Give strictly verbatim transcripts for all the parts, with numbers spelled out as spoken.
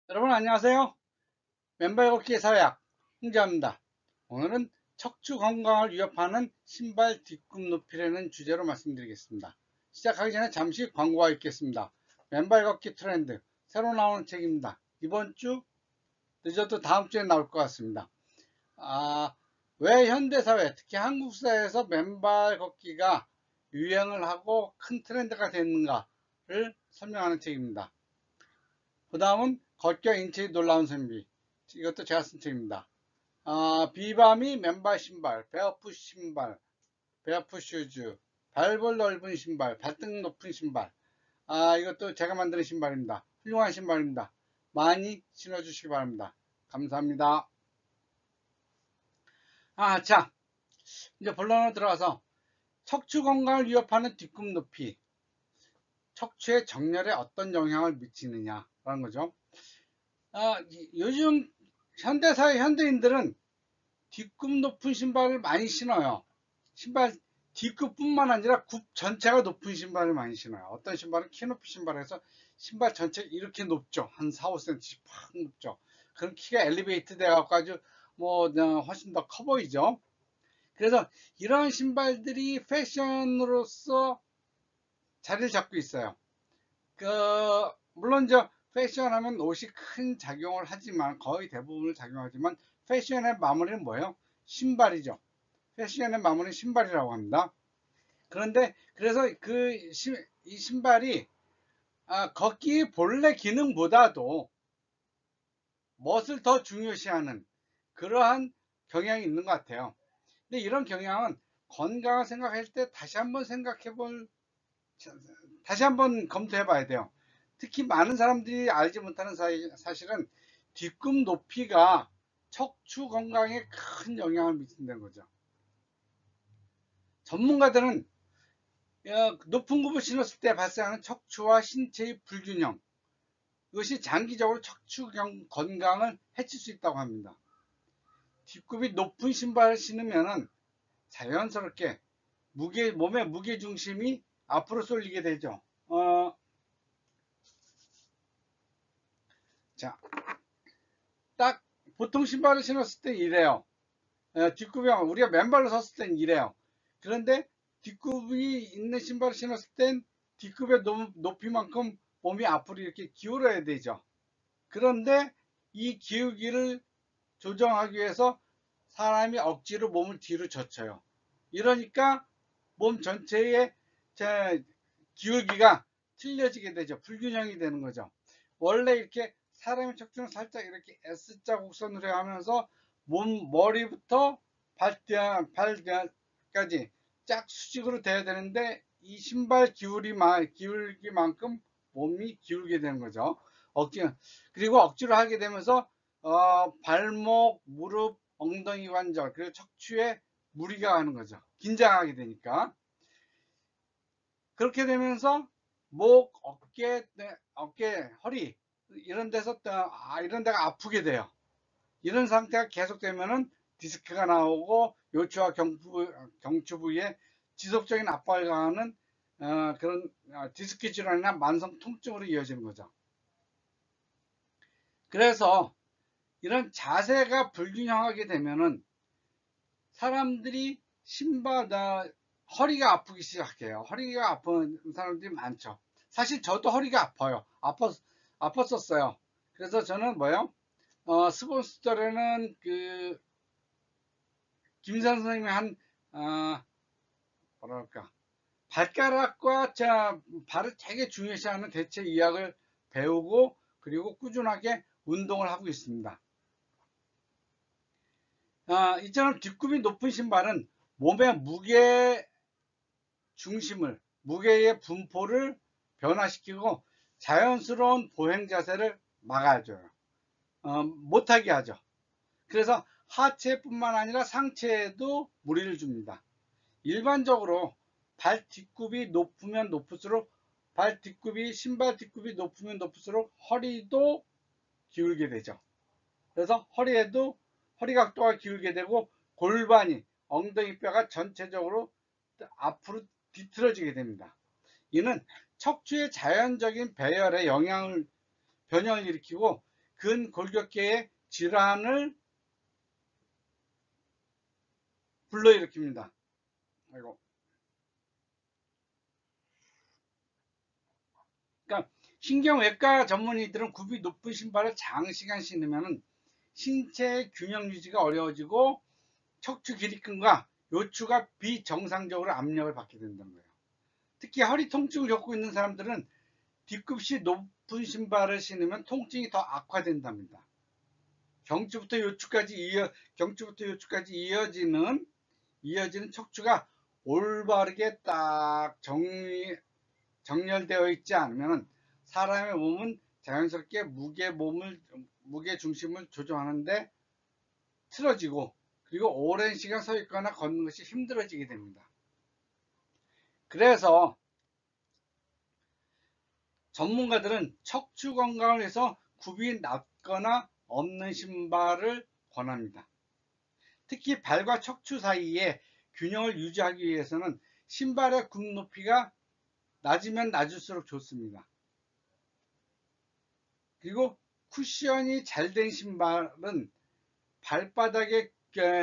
여러분 안녕하세요. 맨발 걷기 사회학 홍자입니다. 오늘은 척추 건강을 위협하는 신발 뒷굽 높이라는 주제로 말씀드리겠습니다. 시작하기 전에 잠시 광고가 있겠습니다. 맨발 걷기 트렌드 새로 나오는 책입니다. 이번 주 늦어도 다음 주에 나올 것 같습니다. 아, 왜 현대사회, 특히 한국 사회에서 맨발 걷기가 유행을 하고 큰 트렌드가 됐는가를 설명하는 책입니다. 그 다음은 걷겨 인체의 놀라운 선비. 이것도 제가 쓴 책입니다. 아, 비바미 맨발 신발, 베어풋 신발, 베어풋 슈즈, 발볼 넓은 신발, 발등 높은 신발. 아, 이것도 제가 만드는 신발입니다. 훌륭한 신발입니다. 많이 신어주시기 바랍니다. 감사합니다. 아, 자, 이제 본론으로 들어가서 척추 건강을 위협하는 뒷굽 높이. 척추의 정렬에 어떤 영향을 미치느냐라는 거죠. 아, 요즘 현대사회 현대인들은 뒷굽 높은 신발을 많이 신어요. 신발 뒷굽뿐만 아니라 굽 전체가 높은 신발을 많이 신어요. 어떤 신발은 키높이 신발에서 신발 전체 이렇게 높죠. 한 사, 오 센티미터 팍 높죠. 그럼 키가 엘리베이트 돼갖고 아주 뭐 훨씬 더 커 보이죠. 그래서 이런 신발들이 패션으로서 자리를 잡고 있어요. 그 물론 저 패션하면 옷이 큰 작용을 하지만 거의 대부분을 작용하지만 패션의 마무리는 뭐예요? 신발이죠. 패션의 마무리는 신발이라고 합니다. 그런데 그래서 그 이 신발이 아, 걷기 본래 기능보다도 멋을 더 중요시하는 그러한 경향이 있는 것 같아요. 근데 이런 경향은 건강을 생각할 때 다시 한번 생각해 볼 다시 한번 검토해 봐야 돼요. 특히 많은 사람들이 알지 못하는 사실은 뒤꿈 높이가 척추 건강에 큰 영향을 미친다는 거죠. 전문가들은 높은 굽을 신었을 때 발생하는 척추와 신체의 불균형, 이것이 장기적으로 척추 건강을 해칠 수 있다고 합니다. 뒷굽이 높은 신발을 신으면 자연스럽게 무게, 몸의 무게 중심이 앞으로 쏠리게 되죠. 어, 자, 딱 보통 신발을 신었을 때 이래요. 어, 뒷굽이 우리가 맨발로 섰을 땐 이래요. 그런데 뒷굽이 있는 신발을 신었을 땐 뒷굽의 높이만큼 몸이 앞으로 이렇게 기울어야 되죠. 그런데 이 기울기를 조정하기 위해서 사람이 억지로 몸을 뒤로 젖혀요. 이러니까 몸 전체의 기울기가 틀려지게 되죠. 불균형이 되는 거죠. 원래 이렇게 사람의 척추는 살짝 이렇게 S자 곡선으로 하면서 몸 머리부터 발까지 쫙 수직으로 돼야 되는데 이 신발 기울이 기울기만큼 몸이 기울게 되는 거죠. 억지 그리고 억지로 하게 되면서 어, 발목, 무릎, 엉덩이 관절 그리고 척추에 무리가 가는 거죠. 긴장하게 되니까. 그렇게 되면서 목, 어깨, 어깨, 허리 이런 데서 아, 이런 데가 아프게 돼요. 이런 상태가 계속되면은 디스크가 나오고 요추와 경부, 경추 부위에 지속적인 압박을 가하는 어, 그런 디스크 질환이나 만성 통증으로 이어지는 거죠. 그래서 이런 자세가 불균형하게 되면은 사람들이 신발, 허리가 아프기 시작해요. 허리가 아픈 사람들이 많죠. 사실 저도 허리가 아파요. 아팠, 아팠었어요. 그래서 저는 뭐요? 어, 스포츠절에는 그, 김선 선생님이 한, 어, 뭐랄까. 발가락과 자, 발을 되게 중요시하는 대체 의학을 배우고 그리고 꾸준하게 운동을 하고 있습니다. 아, 이처럼 뒷굽이 높은 신발은 몸의 무게 중심을, 무게의 분포를 변화시키고 자연스러운 보행 자세를 막아줘요. 어, 못하게 하죠. 그래서 하체뿐만 아니라 상체에도 무리를 줍니다. 일반적으로 발 뒷굽이 높으면 높을수록 발 뒷굽이 신발 뒷굽이 높으면 높을수록 허리도 기울게 되죠. 그래서 허리에도 허리 각도가 기울게 되고 골반이 엉덩이 뼈가 전체적으로 앞으로 뒤틀어지게 됩니다. 이는 척추의 자연적인 배열에 영향을 변형을 일으키고 근골격계의 질환을 불러일으킵니다. 아이고. 그러니까 신경외과 전문의들은 굽이 높은 신발을 장시간 신으면 신체 균형 유지가 어려워지고 척추 기립근과 요추가 비정상적으로 압력을 받게 된다는 거예요. 특히 허리 통증을 겪고 있는 사람들은 뒤꿈치 높은 신발을 신으면 통증이 더 악화된답니다. 경추부터 요추까지 이어 경추부터 요추까지 이어지는 이어지는 척추가 올바르게 딱 정리 정렬되어 있지 않으면 사람의 몸은 자연스럽게 무게 몸을 무게 중심을 조정하는데 틀어지고 그리고 오랜 시간 서 있거나 걷는 것이 힘들어지게 됩니다. 그래서 전문가들은 척추 건강을 위해서 굽이 낮거나 없는 신발을 권합니다. 특히 발과 척추 사이에 균형을 유지하기 위해서는 신발의 굽 높이가 낮으면 낮을수록 좋습니다. 그리고 쿠션이 잘 된 신발은 발바닥의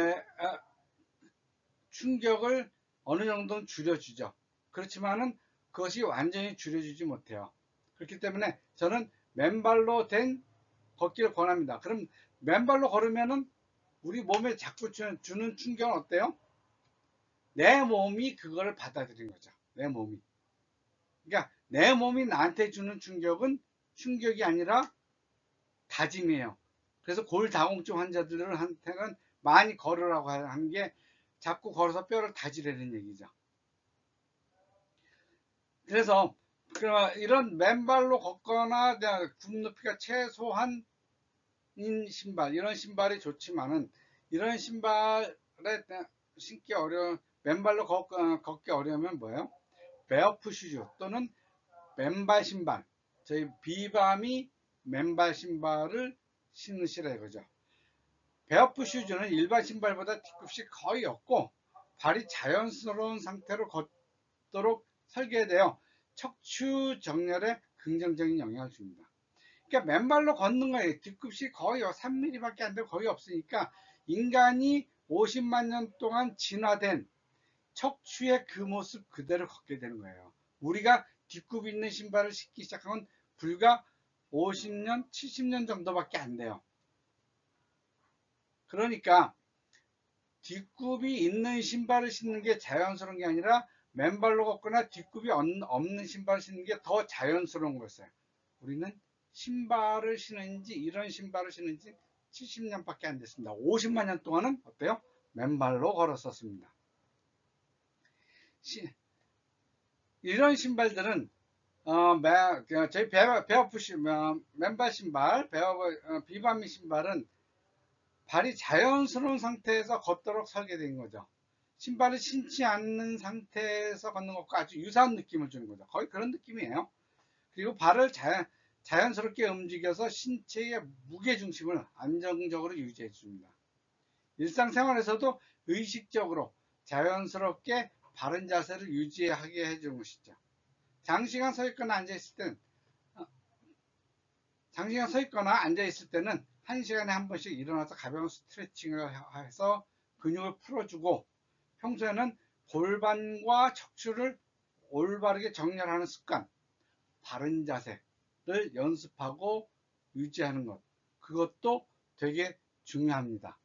충격을 어느 정도는 줄여주죠. 그렇지만은 그것이 완전히 줄여주지 못해요. 그렇기 때문에 저는 맨발로 된 걷기를 권합니다. 그럼 맨발로 걸으면은 우리 몸에 자꾸 주는 충격은 어때요? 내 몸이 그걸 받아들인 거죠. 내 몸이. 그러니까 내 몸이 나한테 주는 충격은 충격이 아니라 다짐이에요. 그래서 골다공증 환자들한테는 많이 걸으라고 하는 게 자꾸 걸어서 뼈를 다지라는 얘기죠. 그래서 이런 맨발로 걷거나 굽 높이가 최소한인 신발, 이런 신발이 좋지만은 이런 신발에 신기 어려 맨발로 걷기 어려우면 뭐예요? 베어풋 슈즈 또는 맨발 신발, 저희 비바미 맨발 신발을 신으시라 이거죠. 베어풋 슈즈는 일반 신발보다 뒤꿈치 거의 없고 발이 자연스러운 상태로 걷도록 설계되어 척추 정렬에 긍정적인 영향을 줍니다. 그러니까 맨발로 걷는 거예요. 뒤꿈치 거의 삼 밀리미터밖에 안 되고 거의 없으니까 인간이 오십만 년 동안 진화된 척추의 그 모습 그대로 걷게 되는 거예요. 우리가 뒷굽 있는 신발을 신기 시작한 건 불과 오십 년, 칠십 년 정도밖에 안 돼요. 그러니까 뒷굽이 있는 신발을 신는 게 자연스러운 게 아니라 맨발로 걷거나 뒷굽이 없는 신발을 신는 게 더 자연스러운 거였어요. 우리는 신발을 신은지 이런 신발을 신은지 칠십 년밖에 안 됐습니다. 오십만 년 동안은 어때요? 맨발로 걸었었습니다. 시, 이런 신발들은 어, 매, 저희 베어풋 신발, 맨발 신발, 베어, 어, 비바미 신발은 발이 자연스러운 상태에서 걷도록 설계된 거죠. 신발을 신지 않는 상태에서 걷는 것과 아주 유사한 느낌을 주는 거죠. 거의 그런 느낌이에요. 그리고 발을 자연, 자연스럽게 움직여서 신체의 무게중심을 안정적으로 유지해 줍니다. 일상생활에서도 의식적으로 자연스럽게 바른 자세를 유지하게 해주는 것이죠. 장시간 서 있거나 앉아 있을 땐 장시간 서 있거나 앉아 있을 때는 한 시간에 한 번씩 일어나서 가벼운 스트레칭을 해서 근육을 풀어주고 평소에는 골반과 척추를 올바르게 정렬하는 습관, 바른 자세를 연습하고 유지하는 것, 그것도 되게 중요합니다.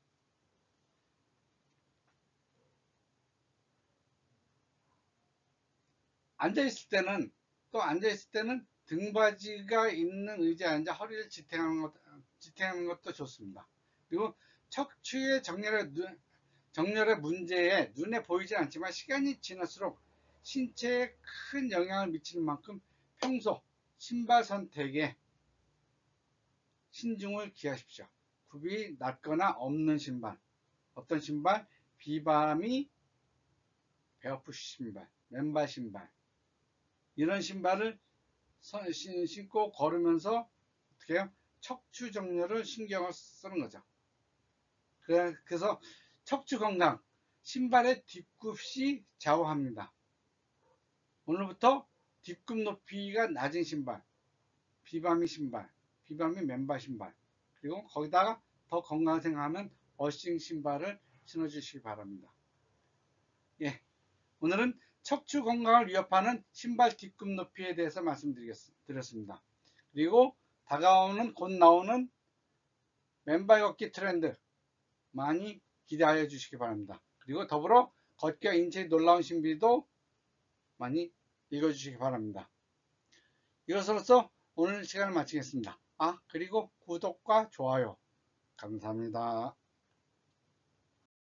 앉아있을 때는 또 앉아있을 때는 등받이가 있는 의자에 앉아 허리를 지탱하는, 것, 지탱하는 것도 좋습니다. 그리고 척추의 정렬의, 정렬의 문제에 눈에 보이지 않지만 시간이 지날수록 신체에 큰 영향을 미치는 만큼 평소 신발 선택에 신중을 기하십시오. 굽이 낮거나 없는 신발, 어떤 신발? 비바미, 베어풋 신발, 맨발 신발, 이런 신발을 신고 걸으면서 어떻게 해요? 척추 정렬을 신경을 쓰는 거죠. 그래서 척추 건강, 신발의 뒷굽이 좌우합니다. 오늘부터 뒷굽 높이가 낮은 신발, 비바미 신발, 비바미 맨발 신발, 그리고 거기다가 더 건강 생각하면 어싱 신발을 신어주시기 바랍니다. 예, 오늘은 척추 건강을 위협하는 신발 뒷굽 높이에 대해서 말씀드렸습니다. 그리고 다가오는 곧 나오는 맨발 걷기 트렌드 많이 기대하여 주시기 바랍니다. 그리고 더불어 걷기와 인체의 놀라운 신비도 많이 읽어주시기 바랍니다. 이것으로써 오늘 시간을 마치겠습니다. 아, 그리고 구독과 좋아요 감사합니다.